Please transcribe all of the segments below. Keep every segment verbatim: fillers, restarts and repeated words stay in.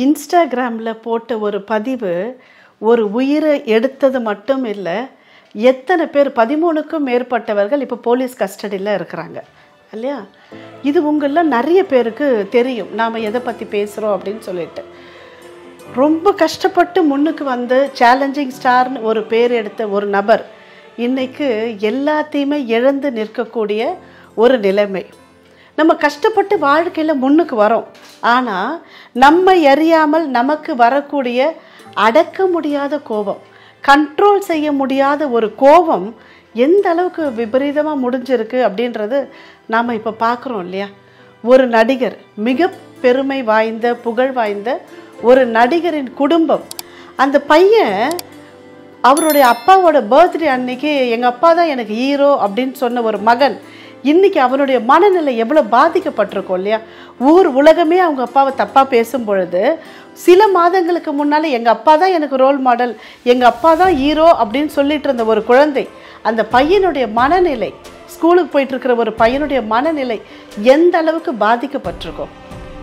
இன்ஸ்டாகிராமில் போட்ட ஒரு பதிவு ஒரு உயிரை எடுத்தது மட்டும் இல்லை, எத்தனை பேர் பதிமூணுக்கும் மேற்பட்டவர்கள் இப்போ போலீஸ் கஸ்டடியில் இருக்கிறாங்க இல்லையா? இது உங்களில் நிறைய பேருக்கு தெரியும் நாம் எதை பற்றி பேசுகிறோம் அப்படின்னு சொல்லிட்டு. ரொம்ப கஷ்டப்பட்டு முன்னுக்கு வந்து சேலஞ்சிங் ஸ்டார்னு ஒரு பேர் எடுத்த ஒரு நபர் இன்றைக்கு எல்லாத்தையுமே இழந்து நிற்கக்கூடிய ஒரு நிலைமை. நம்ம கஷ்டப்பட்டு வாழ்க்கையில் முன்னுக்கு வரோம், ஆனால் நம்ம அறியாமல் நமக்கு வரக்கூடிய அடக்க முடியாத கோபம், கண்ட்ரோல் செய்ய முடியாத ஒரு கோபம் எந்த அளவுக்கு விபரீதமாக முடிஞ்சிருக்கு அப்படின்றது நாம் இப்போ பார்க்குறோம் இல்லையா? ஒரு நடிகர், மிக பெருமை வாய்ந்த புகழ் வாய்ந்த ஒரு நடிகரின் குடும்பம், அந்த பையன் அவருடைய அப்பாவோட பர்த்டே அன்னைக்கு எங்கள் அப்பா தான் எனக்கு ஹீரோ அப்படின்னு சொன்ன ஒரு மகன் இன்றைக்கி அவனுடைய மனநிலை எவ்வளோ பாதிக்கப்பட்டிருக்கோம் இல்லையா? ஊர் உலகமே அவங்க அப்பாவை தப்பாக பேசும் பொழுது சில மாதங்களுக்கு முன்னால் எங்கள் அப்பா தான் எனக்கு ரோல் மாடல், எங்கள் அப்பா தான் ஹீரோ அப்படின்னு சொல்லிட்டு இருந்த ஒரு குழந்தை, அந்த பையனுடைய மனநிலை, ஸ்கூலுக்கு போயிட்டுருக்கிற ஒரு பையனுடைய மனநிலை எந்த அளவுக்கு பாதிக்கப்பட்டிருக்கோம்.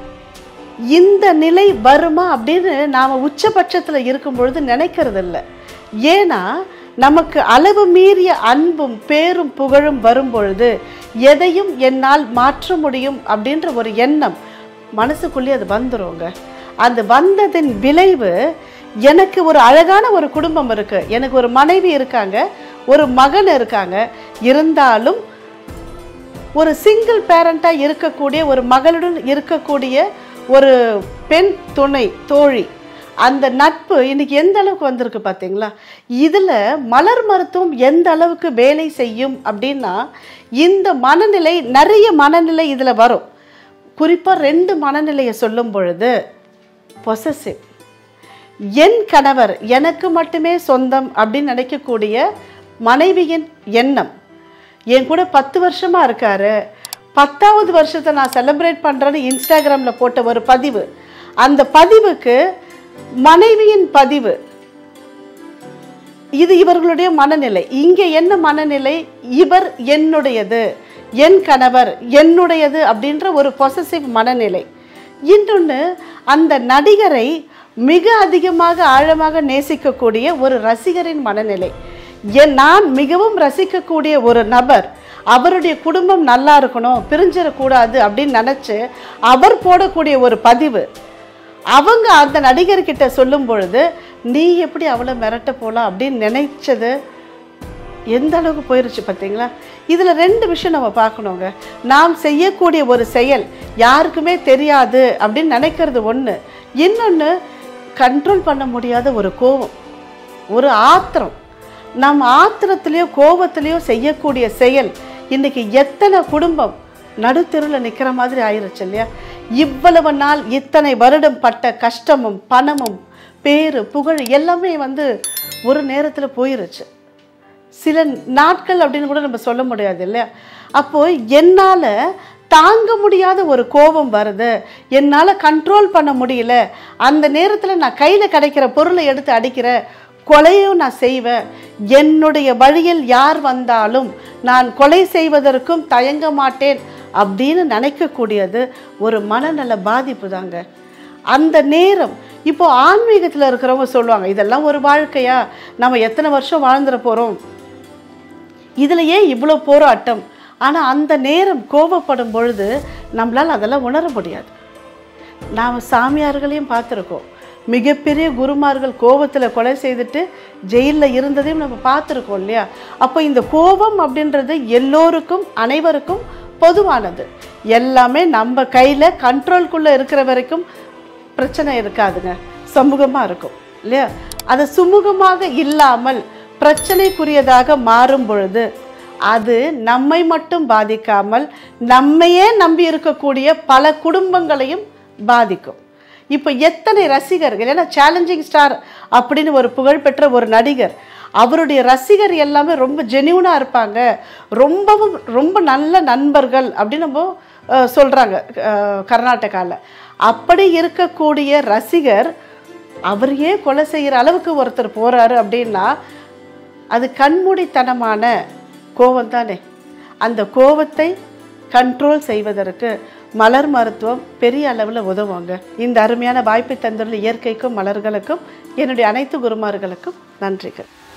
இந்த நிலை வருமா அப்படின்னு நாம் உச்சபட்சத்தில் இருக்கும் பொழுது நினைக்கிறது இல்லை. ஏன்னா நமக்கு அளவு மீறிய அன்பும் பேரும் புகழும் வரும் பொழுது எதையும் என்னால் மாற்ற முடியும் அப்படின்ற ஒரு எண்ணம் மனசுக்குள்ளே அது வந்துருங்க. அந்த வந்ததின் விளைவு, எனக்கு ஒரு அழகான ஒரு குடும்பம் இருக்குது, எனக்கு ஒரு மனைவி இருக்காங்க, ஒரு மகன் இருக்காங்க, இருந்தாலும் ஒரு சிங்கிள் பேரண்ட்டாக இருக்கக்கூடிய ஒரு மகளுடன் இருக்கக்கூடிய ஒரு பெண் துணை தோழி, அந்த நட்பு இன்னைக்கு எந்த அளவுக்கு வந்திருக்கு பார்த்தீங்களா? இதில் மலர் மருத்துவம் எந்த அளவுக்கு வேலை செய்யும் அப்படின்னா, இந்த மனநிலை, நிறைய மனநிலை இதில் வரும். குறிப்பாக ரெண்டு மனநிலையை சொல்லும் பொழுது, பொசசிவ், என் கணவர் எனக்கு மட்டுமே சொந்தம் அப்படின்னு நினைக்கக்கூடிய மனைவியின் எண்ணம். என் கூட பத்து வருஷமாக இருக்காரு, பத்தாவது வருஷத்தை நான் செலிப்ரேட் பண்ணுறேன்னு இன்ஸ்டாகிராமில் போட்ட ஒரு பதிவு, அந்த பதிவுக்கு மனைவியின் பதிவு, இது இவர்களுடைய மனநிலை. இங்கே என்ன மனநிலை? இவர் என்னுடையது, என் கணவர் என்னுடையது அப்படின்ற ஒரு பொசசிவ் மனநிலை. இன்னொன்று, அந்த நடிகரை மிக அதிகமாக ஆழமாக நேசிக்கக்கூடிய ஒரு ரசிகரின் மனநிலை. என் நான் மிகவும் ரசிக்கக்கூடிய ஒரு நபர், அவருடைய குடும்பம் நல்லா இருக்கணும், பிரிஞ்சிடக்கூடாது அப்படின்னு நினச்சி அவர் போடக்கூடிய ஒரு பதிவு, அவங்க அந்த நடிகர்கிட்ட சொல்லும் பொழுது நீ எப்படி அவளை மிரட்ட போகலாம் அப்படின்னு நினைச்சது எந்த அளவுக்கு போயிருச்சு பார்த்தீங்களா? இதில் ரெண்டு விஷயம் நம்ம பார்க்கணுங்க. நாம் செய்யக்கூடிய ஒரு செயல் யாருக்குமே தெரியாது அப்படின்னு நினைக்கிறது ஒன்று, இன்னொன்று கண்ட்ரோல் பண்ண முடியாத ஒரு கோபம், ஒரு ஆத்திரம். நம்ம ஆத்திரத்துலேயோ கோபத்துலேயோ செய்யக்கூடிய செயல் இன்றைக்கி எத்தனை குடும்பம் நடுத்தெருவில் நிற்கிற மாதிரி ஆயிடுச்சு இல்லையா? இவ்வளவு நாள் இத்தனை வருடம் பட்ட கஷ்டமும் பணமும் பேரு புகழ் எல்லாமே வந்து ஒரு நேரத்தில் போயிருச்சு. சில நாட்கள் அப்படின்னு கூட நம்ம சொல்ல முடியாது இல்லையா? அப்போது என்னால் தாங்க முடியாத ஒரு கோபம் வருது, என்னால் கண்ட்ரோல் பண்ண முடியல, அந்த நேரத்தில் நான் கையில் கிடைக்கிற பொருளை எடுத்து அடிக்கிற, கொலையும் நான் செய்வேன், என்னுடைய வழியில் யார் வந்தாலும் நான் கொலை செய்வதற்கும் தயங்க மாட்டேன் அப்படின்னு நினைக்கக்கூடியது ஒரு மனநல பாதிப்பு தாங்க. அந்த நேரம் இப்போ ஆன்மீகத்தில் இருக்கிறவங்க சொல்லுவாங்க, இதெல்லாம் ஒரு வாழ்க்கையா, நம்ம எத்தனை வருஷம் வாழ்ந்துட போகிறோம், இதில் ஏன் இவ்வளோ போராட்டம்? ஆனால் அந்த நேரம் கோபப்படும் பொழுது நம்மளால் அதெல்லாம் உணர முடியாது. நாம் சாமியார்களையும் பார்த்துருக்கோம், மிகப்பெரிய குருமார்கள் கோபத்தில் கொலை செய்துட்டு ஜெயிலில் இருந்ததையும் நம்ம பார்த்துருக்கோம் இல்லையா? அப்போ இந்த கோபம் அப்படின்றது எல்லோருக்கும் அனைவருக்கும் பொதுவானது. எல்லாமே நம்ம கையில் கண்ட்ரோல்குள்ளே இருக்கிற வரைக்கும் பிரச்சனை இருக்காதுங்க, சமூகமாக இருக்கும் இல்லையா? அது சுமூகமாக இல்லாமல் பிரச்சனைக்குரியதாக மாறும் பொழுது அது நம்மை மட்டும் பாதிக்காமல் நம்மையே நம்பி இருக்கக்கூடிய பல குடும்பங்களையும் பாதிக்கும். இப்போ எத்தனை ரசிகர்கள், ஏன்னா சேலஞ்சிங் ஸ்டார் அப்படின்னு ஒரு புகழ்பெற்ற ஒரு நடிகர், அவருடைய ரசிகர் எல்லாமே ரொம்ப ஜென்யூனாக இருப்பாங்க, ரொம்பவும் ரொம்ப நல்ல நண்பர்கள் அப்படின்னு நம்ம சொல்கிறாங்க கர்நாடகாவில். அப்படி இருக்கக்கூடிய ரசிகர் அவரையே கொலை செய்கிற அளவுக்கு ஒருத்தர் போகிறாரு அப்படின்னா அது கண்மூடித்தனமான கோபம் தானே. அந்த கோபத்தை கண்ட்ரோல் செய்வதற்கு மலர் மருத்துவம் பெரிய அளவில் உதவுவாங்க. இந்த அருமையான வாய்ப்பை தந்துள்ள இயற்கைக்கும் மலர்களுக்கும் என்னுடைய அனைத்து குருமார்களுக்கும் நன்றிகள்.